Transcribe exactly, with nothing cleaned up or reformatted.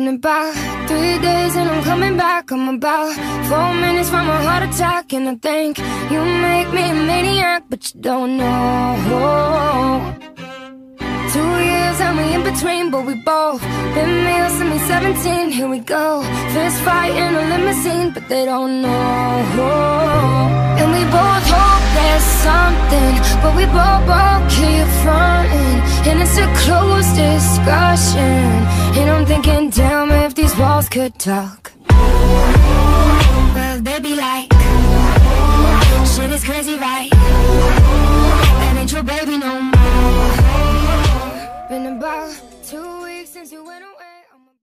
Been about three days and I'm coming back. I'm about four minutes from a heart attack, and I think you make me a maniac, but you don't know. Two years and we in between, but we both been male since we seventeen. Here we go, fist fight in a limousine, but they don't know. And we both hope there's something, but we both, both keep fronting, and it's a closed discussion. And I'm thinking, damn, if these walls could talk, well, they'd be like, shit is crazy, right? That ain't your baby no more. Been about